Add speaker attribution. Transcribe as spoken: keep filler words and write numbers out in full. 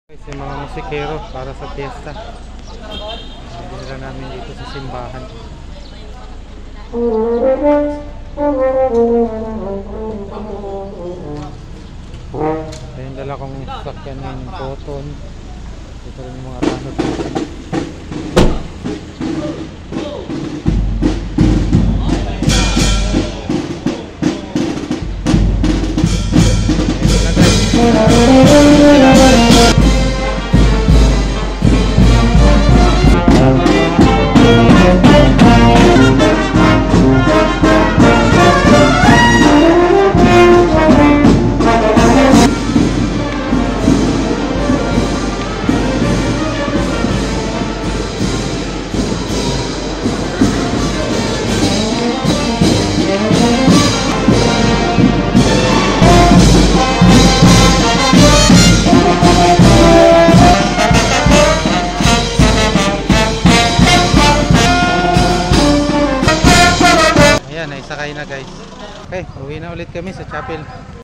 Speaker 1: Guys, yung mga musikero para sa piyesta. Dinala namin dito sa simbahan. Ito yung dala kong sakyan ng cotton. Ito rin yung mga tanod natin. Ayan, naisakay na guys. Okay, uwi na ulit kami sa chapel.